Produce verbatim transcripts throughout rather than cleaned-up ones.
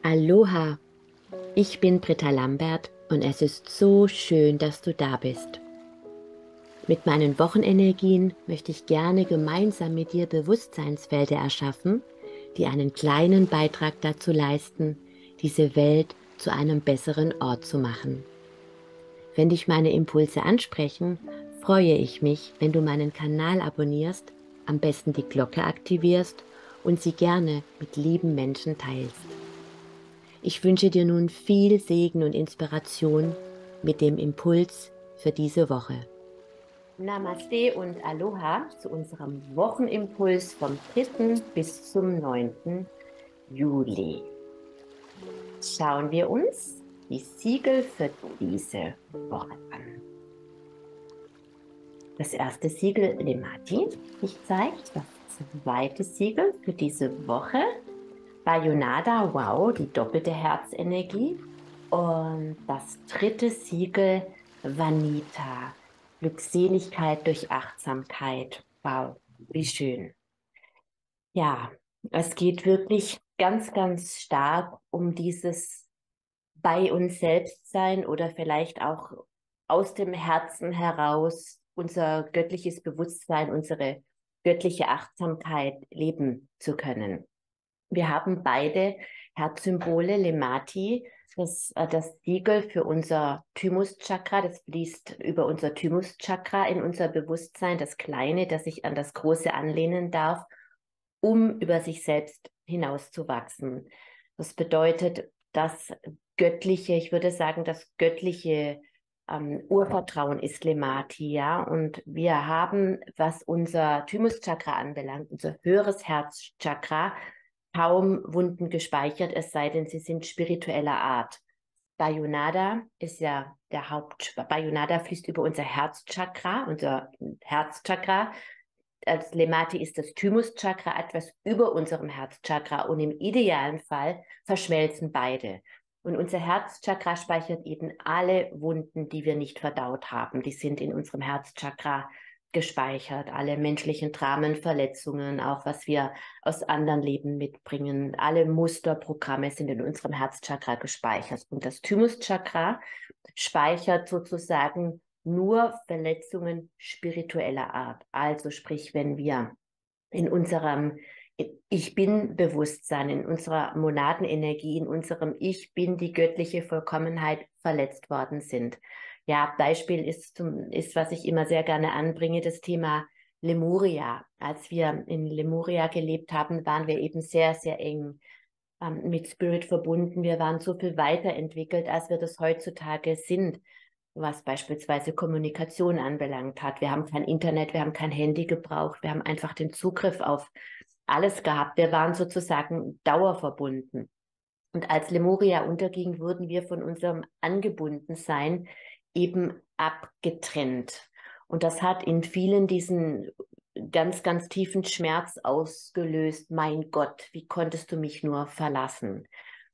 Aloha, ich bin Britta Lambert und es ist so schön, dass du da bist. Mit meinen Wochenenergien möchte ich gerne gemeinsam mit dir Bewusstseinsfelder erschaffen, die einen kleinen Beitrag dazu leisten, diese Welt zu einem besseren Ort zu machen. Wenn dich meine Impulse ansprechen, freue ich mich, wenn du meinen Kanal abonnierst, am besten die Glocke aktivierst und sie gerne mit lieben Menschen teilst. Ich wünsche dir nun viel Segen und Inspiration mit dem Impuls für diese Woche. Namaste und Aloha zu unserem Wochenimpuls vom dritten bis zum neunten Juli. Schauen wir uns die Siegel für diese Woche an. Das erste Siegel Lemati. Ich zeige das zweite Siegel für diese Woche. Bayonada, wow, die doppelte Herzenergie. Und das dritte Siegel, Vanita, Glückseligkeit durch Achtsamkeit. Wow, wie schön. Ja, es geht wirklich ganz, ganz stark um dieses bei uns selbst sein oder vielleicht auch aus dem Herzen heraus unser göttliches Bewusstsein, unsere göttliche Achtsamkeit leben zu können. Wir haben beide Herzsymbole, Lemati, das, äh, das Siegel für unser Thymuschakra, das fließt über unser Thymuschakra in unser Bewusstsein, das Kleine, das sich an das Große anlehnen darf, um über sich selbst hinauszuwachsen. Das bedeutet, das göttliche, ich würde sagen, das göttliche ähm, Urvertrauen ist Lemati, ja, und wir haben, was unser Thymuschakra anbelangt, unser höheres Herzchakra, kaum Wunden gespeichert, es sei denn, sie sind spiritueller Art. Bayonada ist ja der Haupt, Bayonada fließt über unser Herzchakra, unser Herzchakra. Das Lemati ist das Thymuschakra, etwas über unserem Herzchakra, und im idealen Fall verschmelzen beide. Und unser Herzchakra speichert eben alle Wunden, die wir nicht verdaut haben. Die sind in unserem Herzchakra gespeichert. Alle menschlichen Dramen, Verletzungen, auch was wir aus anderen Leben mitbringen. Alle Musterprogramme sind in unserem Herzchakra gespeichert. Und das Thymuschakra speichert sozusagen nur Verletzungen spiritueller Art. Also sprich, wenn wir in unserem Ich Bin-Bewusstsein, in unserer Monadenenergie, in unserem Ich Bin die göttliche Vollkommenheit verletzt worden sind. Ja, Beispiel ist, zum, ist, was ich immer sehr gerne anbringe, das Thema Lemuria. Als wir in Lemuria gelebt haben, waren wir eben sehr, sehr eng ähm, mit Spirit verbunden. Wir waren so viel weiterentwickelt, als wir das heutzutage sind, was beispielsweise Kommunikation anbelangt hat. Wir haben kein Internet, wir haben kein Handy gebraucht, wir haben einfach den Zugriff auf alles gehabt. Wir waren sozusagen dauerverbunden. Und als Lemuria unterging, wurden wir von unserem Angebundensein eben abgetrennt. Und das hat in vielen diesen ganz, ganz tiefen Schmerz ausgelöst. Mein Gott, wie konntest du mich nur verlassen?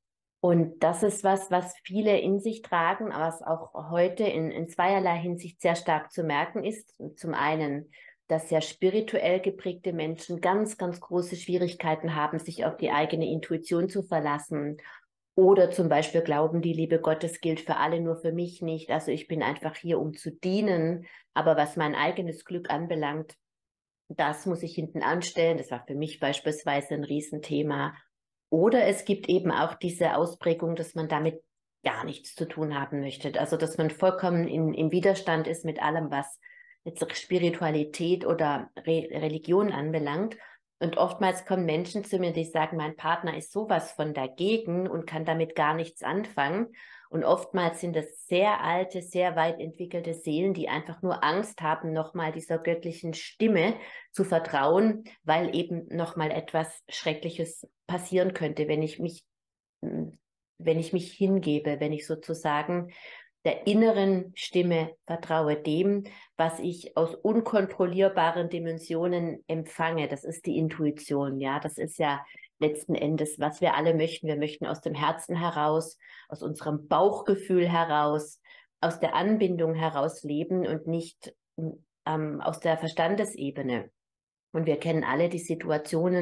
Und das ist was, was viele in sich tragen, aber was auch heute in, in zweierlei Hinsicht sehr stark zu merken ist. Zum einen, dass sehr spirituell geprägte Menschen ganz, ganz große Schwierigkeiten haben, sich auf die eigene Intuition zu verlassen. Oder zum Beispiel glauben, die Liebe Gottes gilt für alle, nur für mich nicht. Also ich bin einfach hier, um zu dienen. Aber was mein eigenes Glück anbelangt, das muss ich hinten anstellen. Das war für mich beispielsweise ein Riesenthema. Oder es gibt eben auch diese Ausprägung, dass man damit gar nichts zu tun haben möchte. Also dass man vollkommen in, im Widerstand ist mit allem, was jetzt Spiritualität oder Re Religion anbelangt. Und oftmals kommen Menschen zu mir, die sagen, mein Partner ist sowas von dagegen und kann damit gar nichts anfangen. Und oftmals sind das sehr alte, sehr weit entwickelte Seelen, die einfach nur Angst haben, nochmal dieser göttlichen Stimme zu vertrauen, weil eben nochmal etwas Schreckliches passieren könnte, wenn ich mich, wenn ich mich hingebe, wenn ich sozusagen der inneren Stimme vertraue, dem, was ich aus unkontrollierbaren Dimensionen empfange. Das ist die Intuition, ja. Das ist ja letzten Endes, was wir alle möchten. Wir möchten aus dem Herzen heraus, aus unserem Bauchgefühl heraus, aus der Anbindung heraus leben und nicht ähm, aus der Verstandesebene. Und wir kennen alle die Situationen,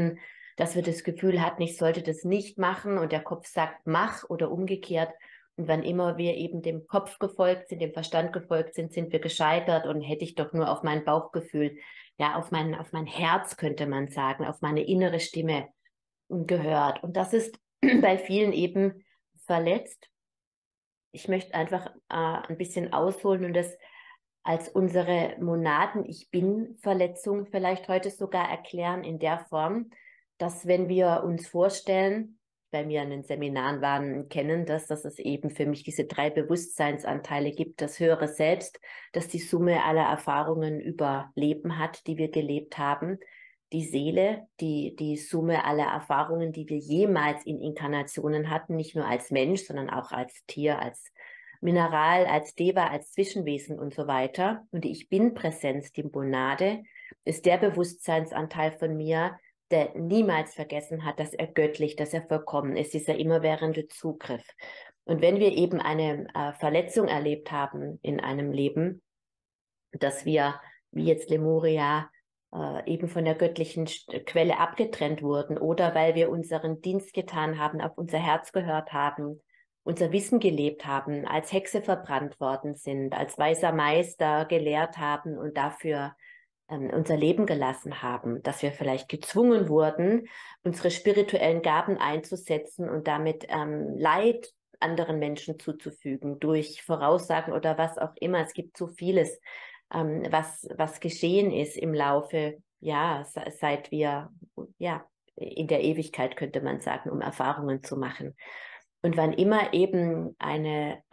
dass wir das Gefühl hatten, ich sollte das nicht machen und der Kopf sagt, mach oder umgekehrt. Und wann immer wir eben dem Kopf gefolgt sind, dem Verstand gefolgt sind, sind wir gescheitert und hätte ich doch nur auf mein Bauchgefühl, ja, auf mein, auf mein Herz könnte man sagen, auf meine innere Stimme gehört. Und das ist bei vielen eben verletzt. Ich möchte einfach äh, ein bisschen ausholen und das als unsere Monaden-Ich-Bin-Verletzung vielleicht heute sogar erklären in der Form, dass wenn wir uns vorstellen, bei mir an den Seminaren waren, kennen das, dass es eben für mich diese drei Bewusstseinsanteile gibt, das höhere Selbst, das die Summe aller Erfahrungen über Leben hat, die wir gelebt haben, die Seele, die die Summe aller Erfahrungen, die wir jemals in Inkarnationen hatten, nicht nur als Mensch, sondern auch als Tier, als Mineral, als Deva, als Zwischenwesen und so weiter. Und die Ich-Bin-Präsenz, die Monade, ist der Bewusstseinsanteil von mir, der niemals vergessen hat, dass er göttlich, dass er vollkommen ist, dieser immerwährende Zugriff. Und wenn wir eben eine äh, Verletzung erlebt haben in einem Leben, dass wir, wie jetzt Lemuria, äh, eben von der göttlichen Quelle abgetrennt wurden oder weil wir unseren Dienst getan haben, auf unser Herz gehört haben, unser Wissen gelebt haben, als Hexe verbrannt worden sind, als weiser Meister gelehrt haben und dafür ähm, unser Leben gelassen haben, dass wir vielleicht gezwungen wurden, unsere spirituellen Gaben einzusetzen und damit ähm, Leid anderen Menschen zuzufügen, durch Voraussagen oder was auch immer. Es gibt so vieles, ähm, was, was geschehen ist im Laufe, ja, seit wir, ja, in der Ewigkeit könnte man sagen, um Erfahrungen zu machen. Und wann immer eben eine,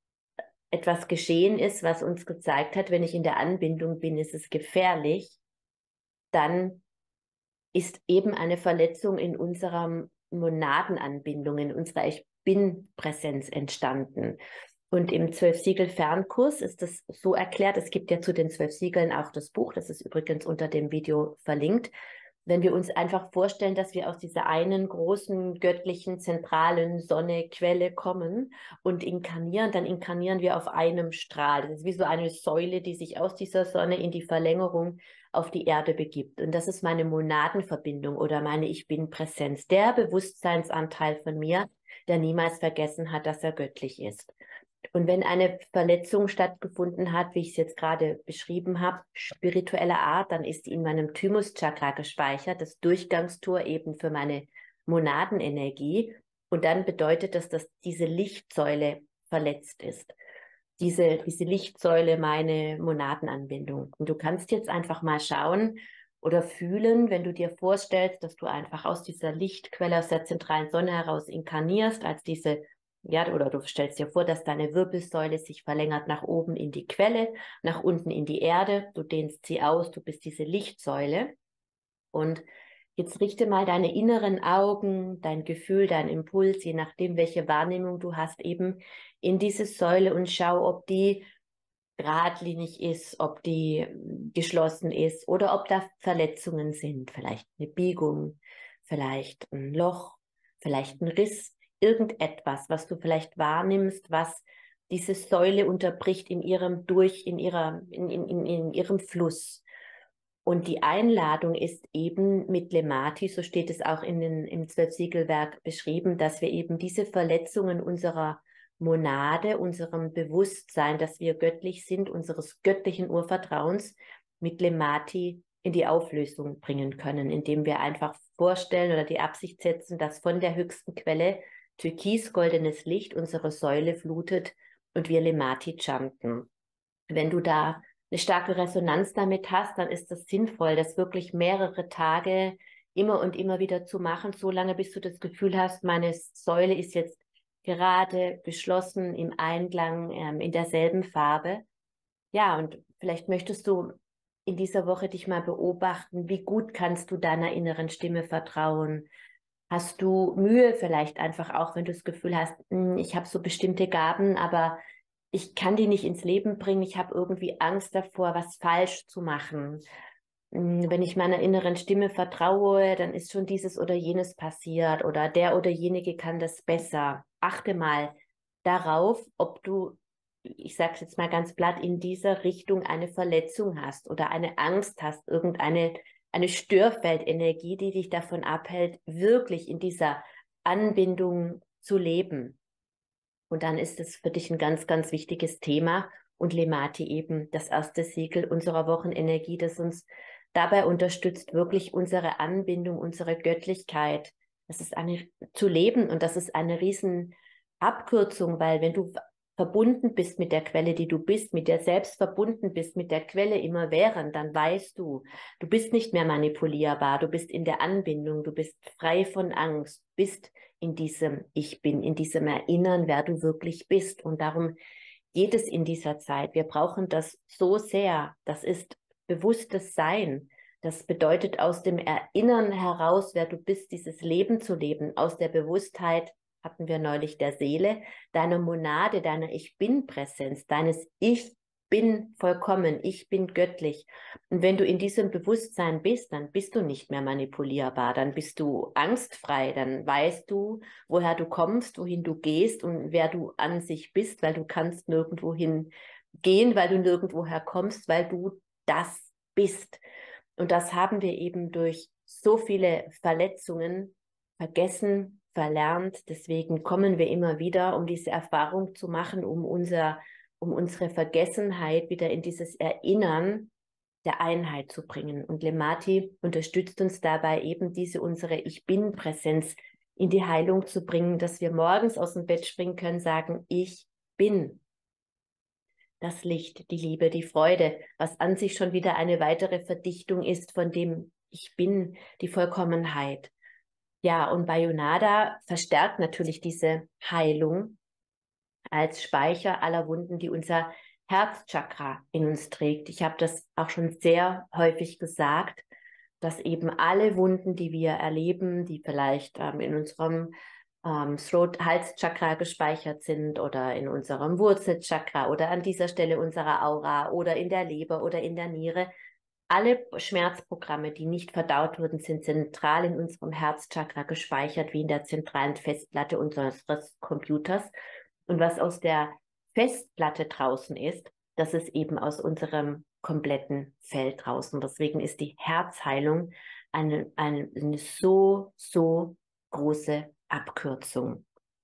etwas geschehen ist, was uns gezeigt hat, wenn ich in der Anbindung bin, ist es gefährlich, dann ist eben eine Verletzung in unserer Monadenanbindung, in unserer Ich-Bin-Präsenz entstanden. Und im Zwölf-Siegel-Fernkurs ist das so erklärt, es gibt ja zu den zwölf Siegeln auch das Buch, das ist übrigens unter dem Video verlinkt. Wenn wir uns einfach vorstellen, dass wir aus dieser einen großen, göttlichen, zentralen Sonne, Quelle kommen und inkarnieren, dann inkarnieren wir auf einem Strahl. Das ist wie so eine Säule, die sich aus dieser Sonne in die Verlängerung auf die Erde begibt. Und das ist meine Monadenverbindung oder meine Ich-Bin-Präsenz, der Bewusstseinsanteil von mir, der niemals vergessen hat, dass er göttlich ist. Und wenn eine Verletzung stattgefunden hat, wie ich es jetzt gerade beschrieben habe, spiritueller Art, dann ist die in meinem Thymuschakra gespeichert, das Durchgangstor eben für meine Monadenenergie. Und dann bedeutet das, dass diese Lichtsäule verletzt ist. Diese, diese Lichtsäule meine Monadenanbindung. Und du kannst jetzt einfach mal schauen oder fühlen, wenn du dir vorstellst, dass du einfach aus dieser Lichtquelle, aus der zentralen Sonne heraus inkarnierst, als diese Ja, oder du stellst dir vor, dass deine Wirbelsäule sich verlängert nach oben in die Quelle, nach unten in die Erde. Du dehnst sie aus, du bist diese Lichtsäule. Und jetzt richte mal deine inneren Augen, dein Gefühl, dein Impuls, je nachdem, welche Wahrnehmung du hast, eben in diese Säule und schau, ob die geradlinig ist, ob die geschlossen ist oder ob da Verletzungen sind. Vielleicht eine Biegung, vielleicht ein Loch, vielleicht ein Riss. Irgendetwas, was du vielleicht wahrnimmst, was diese Säule unterbricht in ihrem Durch, in ihrer, in, in, in ihrem Fluss. Und die Einladung ist eben mit Lemati, so steht es auch in den, im Zwölf-Siegel-Werk beschrieben, dass wir eben diese Verletzungen unserer Monade, unserem Bewusstsein, dass wir göttlich sind, unseres göttlichen Urvertrauens mit Lemati in die Auflösung bringen können, indem wir einfach vorstellen oder die Absicht setzen, dass von der höchsten Quelle türkisgoldenes Licht unsere Säule flutet und wir Lemati chanten. Wenn du da eine starke Resonanz damit hast, dann ist das sinnvoll, das wirklich mehrere Tage immer und immer wieder zu machen, solange bis du das Gefühl hast, meine Säule ist jetzt gerade geschlossen, im Einklang, ähm, in derselben Farbe. Ja, und vielleicht möchtest du in dieser Woche dich mal beobachten, wie gut kannst du deiner inneren Stimme vertrauen? Hast du Mühe vielleicht einfach auch, wenn du das Gefühl hast, ich habe so bestimmte Gaben, aber ich kann die nicht ins Leben bringen, ich habe irgendwie Angst davor, was falsch zu machen. Wenn ich meiner inneren Stimme vertraue, dann ist schon dieses oder jenes passiert oder der oder jenige kann das besser. Achte mal darauf, ob du, ich sage es jetzt mal ganz platt, in dieser Richtung eine Verletzung hast oder eine Angst hast, irgendeine eine Störfeldenergie, die dich davon abhält, wirklich in dieser Anbindung zu leben. Und dann ist es für dich ein ganz, ganz wichtiges Thema. Und Lemati eben das erste Siegel unserer Wochenenergie, das uns dabei unterstützt, wirklich unsere Anbindung, unsere Göttlichkeit, das ist eine, zu leben. Und das ist eine riesen Abkürzung, weil wenn du verbunden bist mit der Quelle, die du bist, mit dir selbst verbunden bist, mit der Quelle immerwährend, dann weißt du, du bist nicht mehr manipulierbar, du bist in der Anbindung, du bist frei von Angst, bist in diesem Ich Bin, in diesem Erinnern, wer du wirklich bist. Und darum geht es in dieser Zeit. Wir brauchen das so sehr. Das ist bewusstes Sein. Das bedeutet, aus dem Erinnern heraus, wer du bist, dieses Leben zu leben, aus der Bewusstheit, hatten wir neulich, der Seele, deiner Monade, deiner Ich-Bin-Präsenz, deines Ich bin vollkommen, ich bin göttlich. Und wenn du in diesem Bewusstsein bist, dann bist du nicht mehr manipulierbar, dann bist du angstfrei, dann weißt du, woher du kommst, wohin du gehst und wer du an sich bist, weil du kannst nirgendwohin gehen, weil du nirgendwoher kommst, weil du das bist. Und das haben wir eben durch so viele Verletzungen vergessen, verlernt. Deswegen kommen wir immer wieder, um diese Erfahrung zu machen, um unser, um unsere Vergessenheit wieder in dieses Erinnern der Einheit zu bringen. Und Lemati unterstützt uns dabei, eben diese unsere Ich-Bin-Präsenz in die Heilung zu bringen, dass wir morgens aus dem Bett springen können, sagen, ich bin das Licht, die Liebe, die Freude, was an sich schon wieder eine weitere Verdichtung ist von dem Ich bin, die Vollkommenheit. Ja, und Bayonada verstärkt natürlich diese Heilung als Speicher aller Wunden, die unser Herzchakra in uns trägt. Ich habe das auch schon sehr häufig gesagt, dass eben alle Wunden, die wir erleben, die vielleicht ähm, in unserem ähm, Throat-Hals-Chakra gespeichert sind oder in unserem Wurzelchakra oder an dieser Stelle unserer Aura oder in der Leber oder in der Niere, alle Schmerzprogramme, die nicht verdaut wurden, sind zentral in unserem Herzchakra gespeichert, wie in der zentralen Festplatte unseres Computers. Und was aus der Festplatte draußen ist, das ist eben aus unserem kompletten Feld draußen. Deswegen ist die Herzheilung eine, eine, eine so, so große Abkürzung.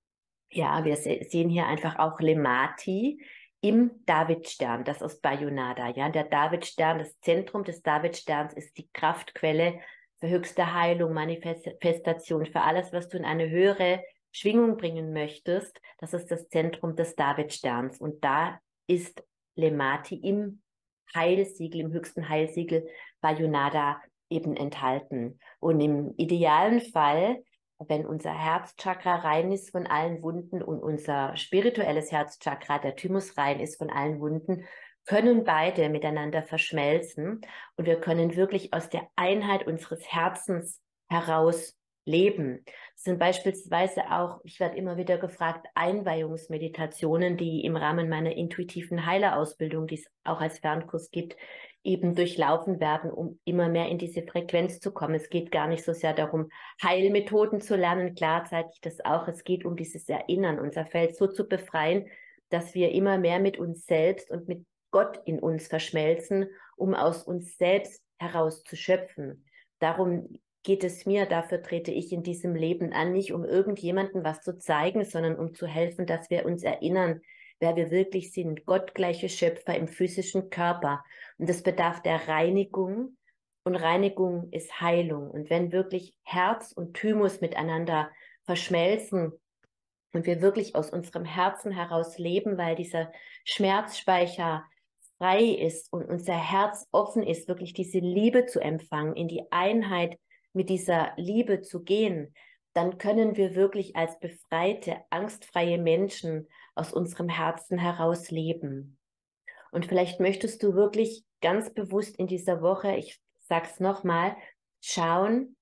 Ja, wir sehen hier einfach auch Lemati im Davidstern, das aus Bayonada. Ja, der Davidstern, das Zentrum des Davidsterns ist die Kraftquelle für höchste Heilung, Manifestation, für alles, was du in eine höhere Schwingung bringen möchtest. Das ist das Zentrum des Davidsterns. Und da ist Lemati im Heilsiegel, im höchsten Heilsiegel Bayonada eben enthalten. Und im idealen Fall, wenn unser Herzchakra rein ist von allen Wunden und unser spirituelles Herzchakra, der Thymus, rein ist von allen Wunden, können beide miteinander verschmelzen und wir können wirklich aus der Einheit unseres Herzens heraus leben. Das sind beispielsweise auch, ich werde immer wieder gefragt, Einweihungsmeditationen, die im Rahmen meiner intuitiven Heilerausbildung, die es auch als Fernkurs gibt, eben durchlaufen werden, um immer mehr in diese Frequenz zu kommen. Es geht gar nicht so sehr darum, Heilmethoden zu lernen, klar zeige ich das auch. Es geht um dieses Erinnern, unser Feld so zu befreien, dass wir immer mehr mit uns selbst und mit Gott in uns verschmelzen, um aus uns selbst heraus zu schöpfen. Darum geht es mir, dafür trete ich in diesem Leben an, nicht um irgendjemandem was zu zeigen, sondern um zu helfen, dass wir uns erinnern, wer wir wirklich sind, gottgleiche Schöpfer im physischen Körper. Und das bedarf der Reinigung. Und Reinigung ist Heilung. Und wenn wirklich Herz und Thymus miteinander verschmelzen und wir wirklich aus unserem Herzen heraus leben, weil dieser Schmerzspeicher frei ist und unser Herz offen ist, wirklich diese Liebe zu empfangen, in die Einheit mit dieser Liebe zu gehen, dann können wir wirklich als befreite, angstfreie Menschen aus unserem Herzen heraus leben. Und vielleicht möchtest du wirklich ganz bewusst in dieser Woche, ich sag's nochmal, schauen,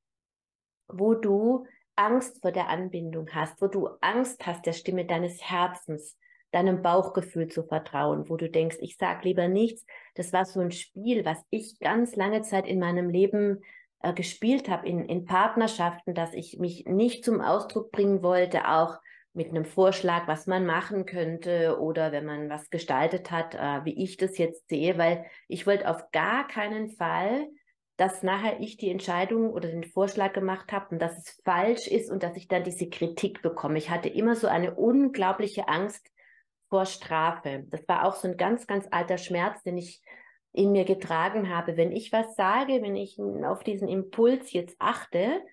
wo du Angst vor der Anbindung hast, wo du Angst hast, der Stimme deines Herzens, deinem Bauchgefühl zu vertrauen, wo du denkst, ich sag lieber nichts. Das war so ein Spiel, was ich ganz lange Zeit in meinem Leben äh, gespielt habe, in, in Partnerschaften, dass ich mich nicht zum Ausdruck bringen wollte, auch mit einem Vorschlag, was man machen könnte oder wenn man was gestaltet hat, äh, wie ich das jetzt sehe, weil ich wollte auf gar keinen Fall, dass nachher ich die Entscheidung oder den Vorschlag gemacht habe und dass es falsch ist und dass ich dann diese Kritik bekomme. Ich hatte immer so eine unglaubliche Angst vor Strafe. Das war auch so ein ganz, ganz alter Schmerz, den ich in mir getragen habe. Wenn ich was sage, wenn ich auf diesen Impuls jetzt achte,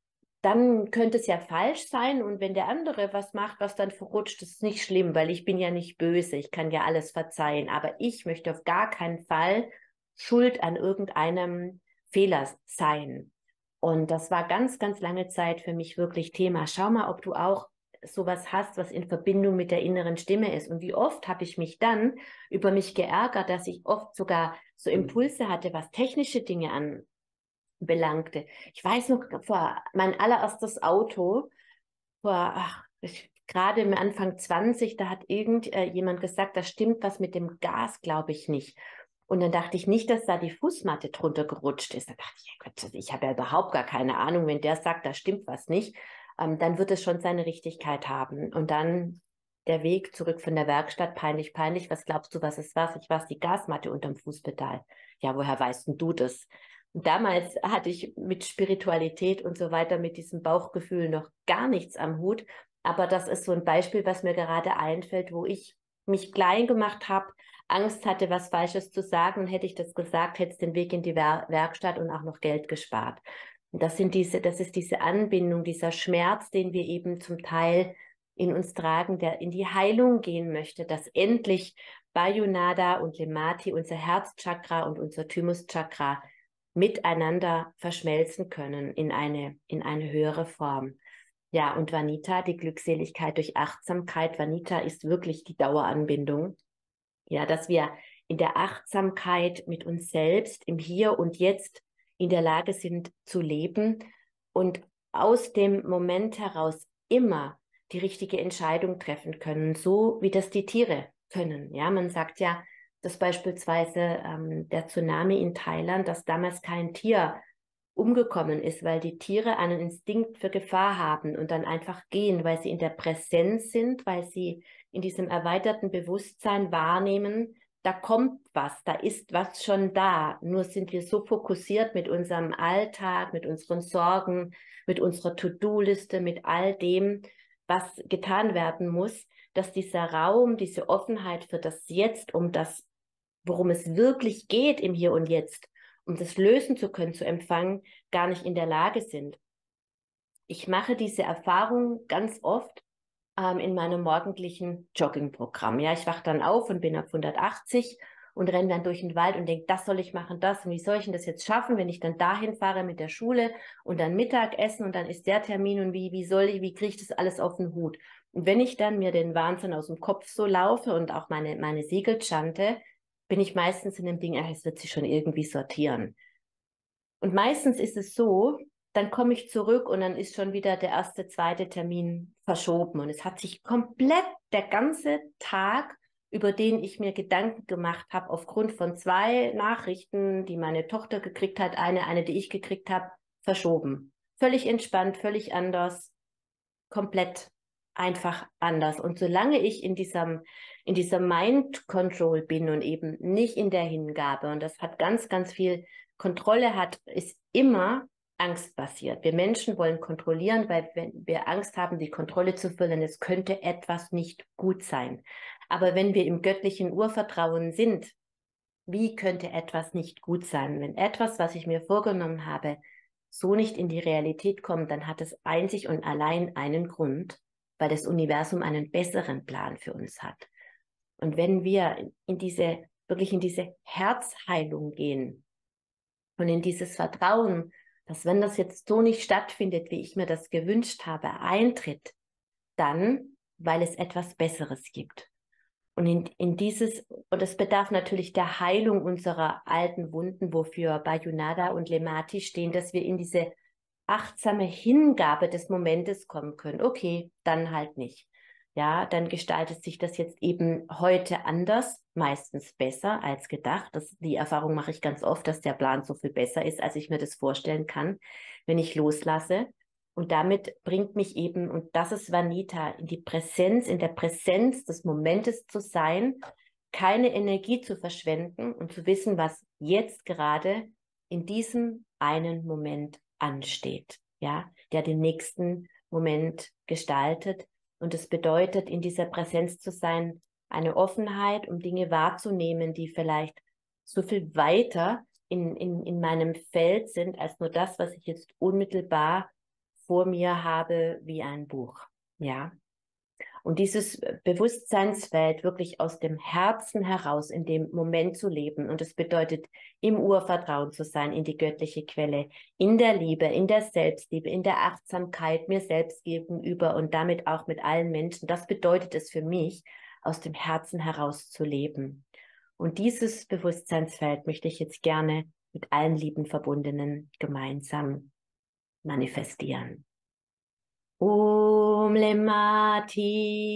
dann könnte es ja falsch sein. Und wenn der andere was macht, was dann verrutscht, ist nicht schlimm, weil ich bin ja nicht böse. Ich kann ja alles verzeihen. Aber ich möchte auf gar keinen Fall schuld an irgendeinem Fehler sein. Und das war ganz, ganz lange Zeit für mich wirklich Thema. Schau mal, ob du auch sowas hast, was in Verbindung mit der inneren Stimme ist. Und wie oft habe ich mich dann über mich geärgert, dass ich oft sogar so Impulse hatte, was technische Dinge anbelangte. Ich weiß noch, vor mein allererstes Auto, vor, ach, ich, gerade im Anfang zwanzig, da hat irgendjemand gesagt, da stimmt was mit dem Gas, glaube ich nicht. Und dann dachte ich nicht, dass da die Fußmatte drunter gerutscht ist. Da dachte ich, ja Gott, ich habe ja überhaupt gar keine Ahnung, wenn der sagt, da stimmt was nicht, ähm, dann wird es schon seine Richtigkeit haben. Und dann der Weg zurück von der Werkstatt, peinlich, peinlich. Was glaubst du, was es war? Ich war die Gasmatte unterm Fußpedal. Ja, woher weißt denn du das? Und damals hatte ich mit Spiritualität und so weiter, mit diesem Bauchgefühl noch gar nichts am Hut. Aber das ist so ein Beispiel, was mir gerade einfällt, wo ich mich klein gemacht habe, Angst hatte, was Falsches zu sagen. Und hätte ich das gesagt, hätte es den Weg in die Wer Werkstatt und auch noch Geld gespart. Und das sind diese, das ist diese Anbindung, dieser Schmerz, den wir eben zum Teil in uns tragen, der in die Heilung gehen möchte, dass endlich Bayonada und Lemati, unser Herzchakra und unser Thymuschakra, miteinander verschmelzen können in eine, in eine höhere Form. Ja, und Vanita, die Glückseligkeit durch Achtsamkeit. Vanita ist wirklich die Daueranbindung. Ja, dass wir in der Achtsamkeit mit uns selbst im Hier und Jetzt in der Lage sind zu leben und aus dem Moment heraus immer die richtige Entscheidung treffen können, so wie das die Tiere können. Ja, man sagt ja, dass beispielsweise ähm, der Tsunami in Thailand, dass damals kein Tier umgekommen ist, weil die Tiere einen Instinkt für Gefahr haben und dann einfach gehen, weil sie in der Präsenz sind, weil sie in diesem erweiterten Bewusstsein wahrnehmen, da kommt was, da ist was schon da. Nur sind wir so fokussiert mit unserem Alltag, mit unseren Sorgen, mit unserer To-Do-Liste, mit all dem, was getan werden muss, dass dieser Raum, diese Offenheit für das Jetzt, um das, worum es wirklich geht im Hier und Jetzt, um das lösen zu können, zu empfangen, gar nicht in der Lage sind. Ich mache diese Erfahrung ganz oft ähm, in meinem morgendlichen Joggingprogramm. Ja, ich wache dann auf und bin auf hundertachtzig und renne dann durch den Wald und denke, das soll ich machen, das. Und wie soll ich denn das jetzt schaffen, wenn ich dann dahin fahre mit der Schule und dann Mittagessen und dann ist der Termin und wie, wie soll ich, wie kriege ich das alles auf den Hut? Und wenn ich dann mir den Wahnsinn aus dem Kopf so laufe und auch meine, meine Siegel chante, bin ich meistens in dem Ding, ach, es wird sich schon irgendwie sortieren. Und meistens ist es so, dann komme ich zurück und dann ist schon wieder der erste, zweite Termin verschoben. Und es hat sich komplett der ganze Tag, über den ich mir Gedanken gemacht habe, aufgrund von zwei Nachrichten, die meine Tochter gekriegt hat, eine, eine, die ich gekriegt habe, verschoben. Völlig entspannt, völlig anders, komplett einfach anders. Und solange ich in diesem, in dieser Mind Control bin und eben nicht in der Hingabe, und das hat ganz, ganz viel Kontrolle hat, ist immer angstbasiert. Wir Menschen wollen kontrollieren, weil wenn wir Angst haben, die Kontrolle zu verlieren, es könnte etwas nicht gut sein. Aber wenn wir im göttlichen Urvertrauen sind, wie könnte etwas nicht gut sein? Wenn etwas, was ich mir vorgenommen habe, so nicht in die Realität kommt, dann hat es einzig und allein einen Grund, weil das Universum einen besseren Plan für uns hat. Und wenn wir in diese, wirklich in diese Herzheilung gehen und in dieses Vertrauen, dass wenn das jetzt so nicht stattfindet, wie ich mir das gewünscht habe, eintritt, dann, weil es etwas Besseres gibt. Und in, in dieses, und es bedarf natürlich der Heilung unserer alten Wunden, wofür Bayonada und Lemati stehen, dass wir in diese achtsame Hingabe des Momentes kommen können. Okay, dann halt nicht. Ja, dann gestaltet sich das jetzt eben heute anders, meistens besser als gedacht. Das, die Erfahrung mache ich ganz oft, dass der Plan so viel besser ist, als ich mir das vorstellen kann, wenn ich loslasse. Und damit bringt mich eben, und das ist Vanita, in die Präsenz, in der Präsenz des Momentes zu sein, keine Energie zu verschwenden und zu wissen, was jetzt gerade in diesem einen Moment ansteht, ja, der den nächsten Moment gestaltet. Und es bedeutet, in dieser Präsenz zu sein, eine Offenheit, um Dinge wahrzunehmen, die vielleicht so viel weiter in, in, in meinem Feld sind, als nur das, was ich jetzt unmittelbar vor mir habe, wie ein Buch, ja. Und dieses Bewusstseinsfeld wirklich aus dem Herzen heraus in dem Moment zu leben. Und es bedeutet, im Urvertrauen zu sein, in die göttliche Quelle, in der Liebe, in der Selbstliebe, in der Achtsamkeit mir selbst gegenüber und damit auch mit allen Menschen. Das bedeutet es für mich, aus dem Herzen heraus zu leben. Und dieses Bewusstseinsfeld möchte ich jetzt gerne mit allen lieben Verbundenen gemeinsam manifestieren. Om Lemati,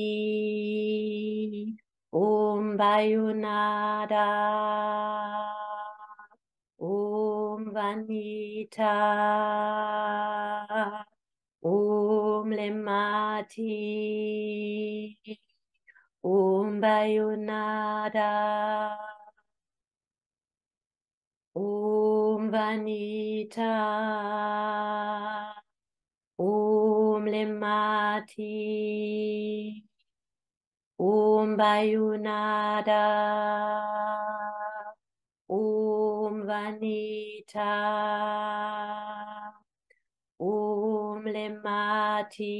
Om Vayunada, Om Vanita, Om Lemati, Om Vayunada, Om Vanita, Om Lemati, Om Vayunada, Om Vanita, Om Lemati,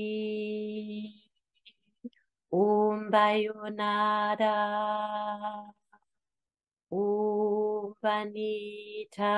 Om Vayunada, Om Vanita.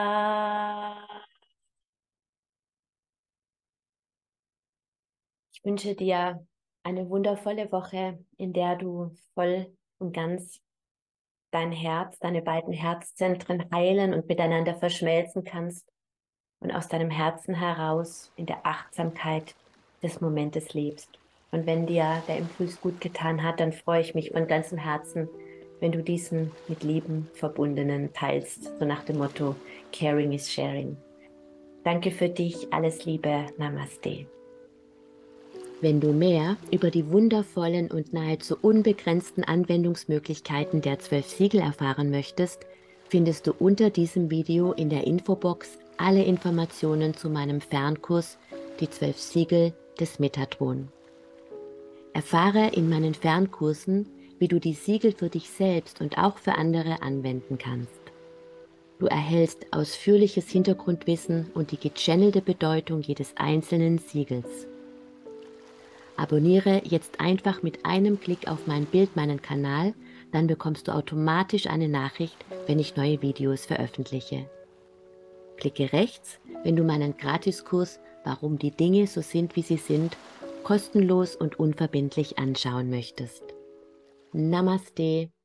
Ich wünsche dir eine wundervolle Woche, in der du voll und ganz dein Herz, deine beiden Herzzentren heilen und miteinander verschmelzen kannst und aus deinem Herzen heraus in der Achtsamkeit des Momentes lebst. Und wenn dir der Impuls gut getan hat, dann freue ich mich von ganzem Herzen, wenn du diesen mit Lieben verbundenen teilst, so nach dem Motto Caring is Sharing. Danke für dich, alles Liebe, Namaste. Wenn du mehr über die wundervollen und nahezu unbegrenzten Anwendungsmöglichkeiten der zwölf Siegel erfahren möchtest, findest du unter diesem Video in der Infobox alle Informationen zu meinem Fernkurs Die zwölf Siegel des Metatron. Erfahre in meinen Fernkursen, wie du die Siegel für dich selbst und auch für andere anwenden kannst. Du erhältst ausführliches Hintergrundwissen und die gechannelte Bedeutung jedes einzelnen Siegels. Abonniere jetzt einfach mit einem Klick auf mein Bild meinen Kanal, dann bekommst du automatisch eine Nachricht, wenn ich neue Videos veröffentliche. Klicke rechts, wenn du meinen Gratiskurs Warum die Dinge so sind, wie sie sind, kostenlos und unverbindlich anschauen möchtest. Namaste.